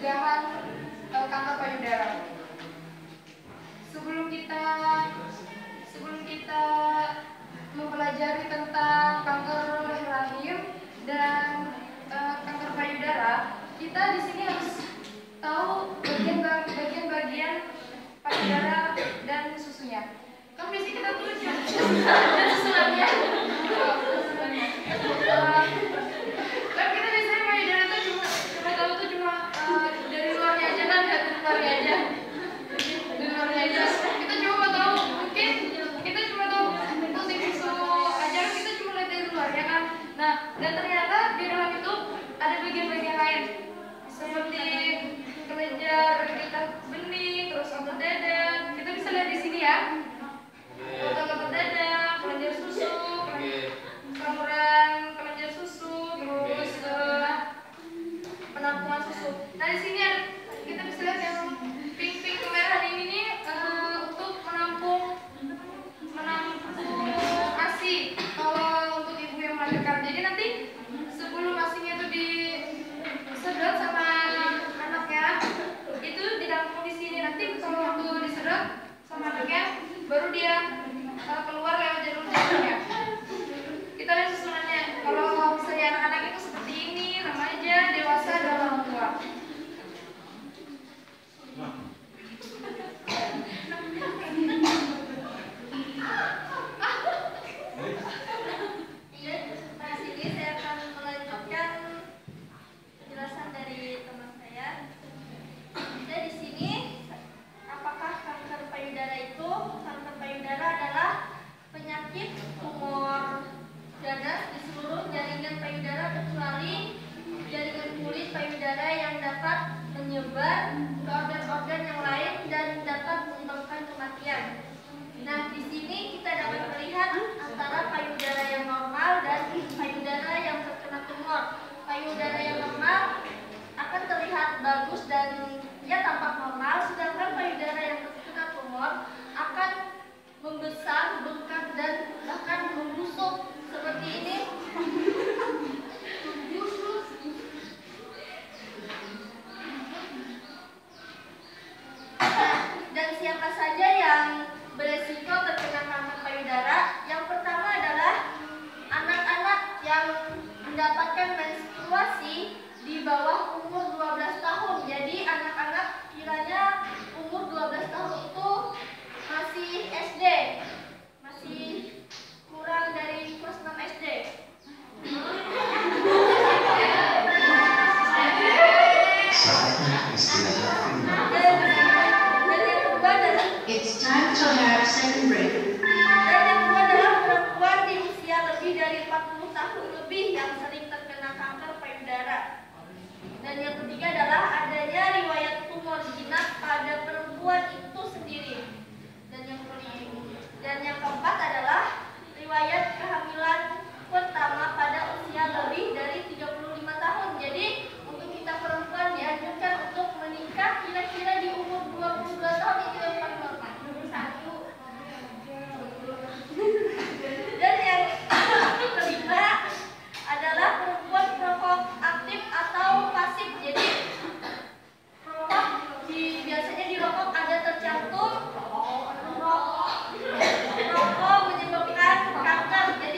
pencegahan kanker payudara. Sebelum kita mempelajari tentang kanker rahim dan kanker payudara, kita di sini harus tahu bagian-bagian payudara dan susunya. Kan biasanya kita tuh dan susulannya. Kan kita biasanya payudara tuh cuma tahu tuh cuma dari luarnya aja kan, dari luarnya aja. Dari luarnya aja. Kita cuma tahu, mungkin kita cuma tahu pusing susu aja, kita cuma lihat dari luarnya kan. Nah, dan ternyata di dalam itu ada bagian-bagian lain seperti kelenjar getah bening, terus otot dada. Kita bisa lihat di sini ya. Otot dada, kelenjar susu, saluran kelenjar susu, terus penampungan susu. Nah di sini kita bisa lihat yang pink kemerahan ini nih untuk menampung ASI kalau untuk ibu yang melahirkan. Jadi nanti sebelum ASInya itu disedot sama anaknya, itu ditampung di sini. Nanti kalau waktu disedot sama anaknya, baru dia keluar lewat jalur-jalurnya. Kita lihat susunannya. Kalau misalnya anak-anak itu seperti ini, remaja, dewasa, dan orang tua. Di sini saya akan melanjutkan penjelasan dari teman saya. Jadi di sini, apakah kanker payudara itu? Kanker payudara adalah penyakit tumor ganas di seluruh jaringan payudara kecuali jaringan kulit payudara yang dapat menyebar ke organ-organ yang lain dan dapat menyebabkan kematian. Nah, di sini kita dapat melihat antara payudara yang normal dan payudara yang terkena tumor. Payudara yang normal akan terlihat bagus dan ia tampak normal, sedangkan payudara yang terkena tumor akan membesar, bengkak, dan bahkan membusuk seperti ini. Dan siapa saja yang beresiko terkena kanker payudara? Yang pertama adalah anak-anak yang mendapatkan menstruasi di bawah umur 12 tahun. Jadi anak-anak kiranya umur 12 tahun itu masih SD, masih kurang dari kelas 6 SD. It's time to have second break. Dan yang kedua adalah perempuan di usia lebih dari 40 tahun lebih yang sering terkena kanker payudara. Dan yang ketiga adalah adanya riwayat tumor jinak pada perempuan itu sendiri. Dan yang keempat adalah riwayat kehamilan pertama pada usia lebih dari 35 tahun. Jadi untuk kita perempuan dianjurkan untuk menikah kira-kira di umur 22 tahun, itu yang paling normal. Dan yang kelima adalah perempuan perokok aktif atau pasif. Jadi perokok biasanya di rokok ada tercantum rokok menyebabkan kanker.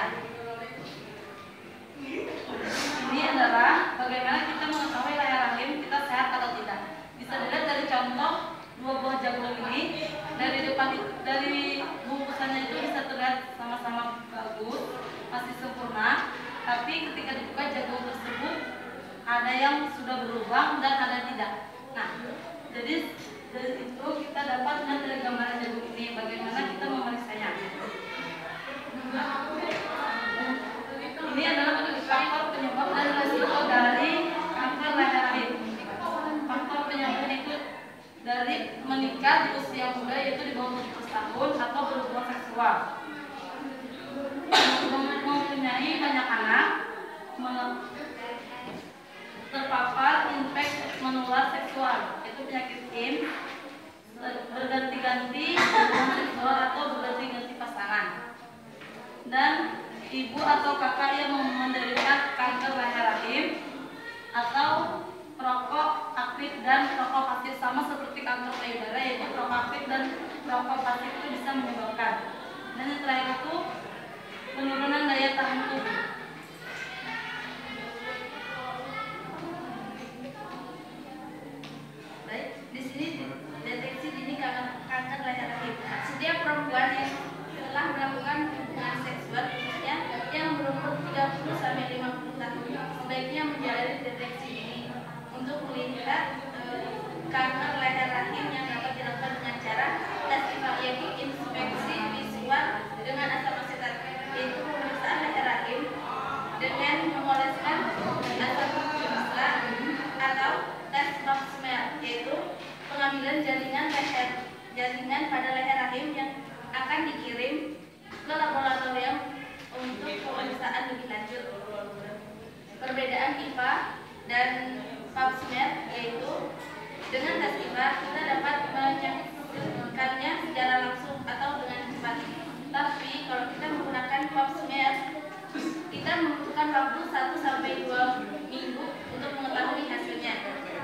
saja. Ini adalah bagaimana kita mengetahui leher rahim kita sehat atau tidak. Bisa dilihat dari contoh dua buah jagung ini. Dari bungkusannya itu bisa terlihat sama-sama bagus, masih sempurna. Tapi ketika dibuka jagung tersebut ada yang sudah berlubang dan ada yang tidak. Nah, jadi dari itu kita dapat melihat dari gambaran jagung ini bagaimana kita memeriksanya. Ini adalah faktor penyebab dan resiko dari kanker leher rahim. Faktor penyebabnya itu dari menikah di usia muda, yaitu di bawah 17 tahun, atau berhubungan seksual, mempunyai banyak anak, terpapar infeksi menular seksual, yaitu penyakit AIDS, berganti-ganti hubungan seksual atau berganti-ganti pasangan, dan ibu atau kakak yang menderita kanker leher rahim, atau perokok aktif dan perokok pasif, sama seperti kanker payudara, yaitu perokok aktif dan perokok pasif itu bisa menyebabkan. Dan yang terakhir itu penurunan daya tahan tubuh. Baik, di sini deteksi dini kanker leher rahim. Setiap perempuan yang telah melakukan hubungan seksual khususnya yang berumur 30 sampai 50 tahun sebaiknya menjalani deteksi dini untuk melihat kanker leher rahim yang dapat dilakukan dengan cara tes yaitu inspeksi visual dengan asam asetat, yaitu pemeriksaan leher rahim dengan mengoleskan asam jenisla, atau tes pap smear, yaitu pengambilan jaringan pada leher rahim yang akan dikirim ke laboratorium untuk pemeriksaan lebih lanjut. Perbedaan IPA dan pap smear, yaitu dengan tes IPA kita dapat menyaksikannya secara langsung atau dengan cepat. Tapi kalau kita menggunakan pap smear, kita membutuhkan waktu 1 sampai 2 minggu untuk mengetahui hasilnya.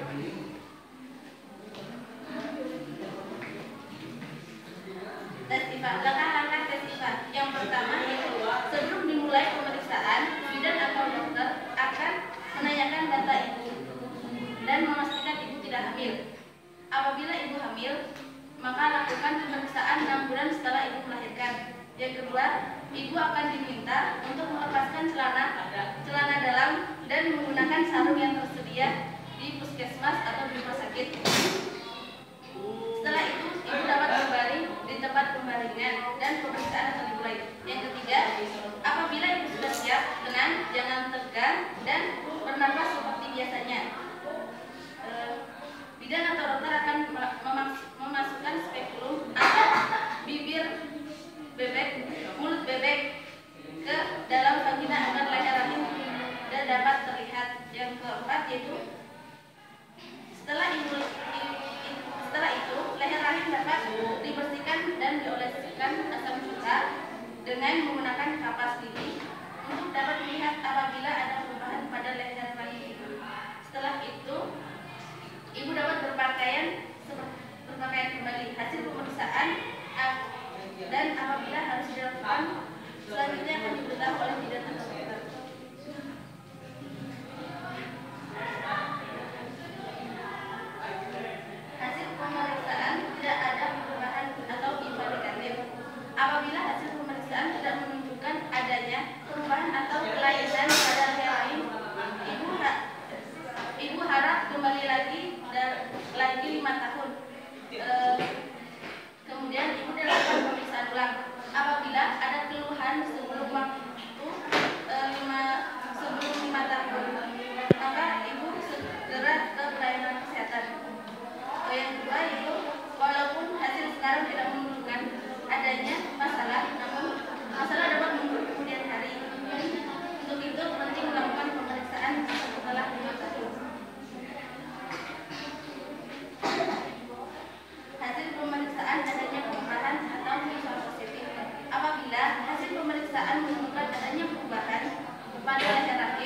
Tes IPA, langkah-langkah tes IPA. Yang pertama yaitu sebelum dimulai pemeriksaan, bidan atau dokter akan menanyakan data ibu dan memastikan ibu tidak hamil. Apabila ibu hamil, maka lakukan pemeriksaan 6 bulan setelah ibu melahirkan. Yang kedua, ibu akan diminta untuk melepaskan celana dalam dan menggunakan sarung yang tersedia di puskesmas atau di rumah sakit. Setelah itu, ibu dapat berbaring di tempat pembaringan dan pemeriksaan akan dimulai. Yang ketiga, apabila ibu sudah siap, jangan tegang dan bernafas seperti biasanya. Bidan atau dokter akan memasukkan spekulum atau bibir bebek, mulut bebek ke dalam vagina agar leher rahim dan dapat terlihat. Yang keempat yaitu setelah itu leher rahim dapat dibersihkan dan dioleskan asam cuka dengan menggunakan kapas lidi untuk dapat melihat apabila ada perubahan pada leher rahim. Setelah itu ibu dapat berpakaian kembali. Hasil pemeriksaan dan apabila harus dilakukan selanjutnya akan diberitahu oleh bidan atau dokter. Hasil pemeriksaan tidak ada perubahan atau IPA negatif. Apabila hasil pemeriksaan tidak menunjukkan adanya perubahan atau kelainan pada leher rahim, ibu harap kembali lagi 5 tahun. Kemudian ibu dilakukan pemeriksaan ulang. Apabila ada keluhan sebelum waktu sebelum 5 tahun, maka ibu segera ke pelayanan kesehatan. Yang kedua yaitu walaupun hasil sekarang tidak menunjukkan adanya masalah, namun masalah dapat muncul kemudian hari. Untuk itu penting melakukan pemeriksaan setelah 5 tahun. Hasil pemeriksaan adanya perubahan atau visual positif. Apabila hasil pemeriksaan menemukan adanya perubahan pada leher rahim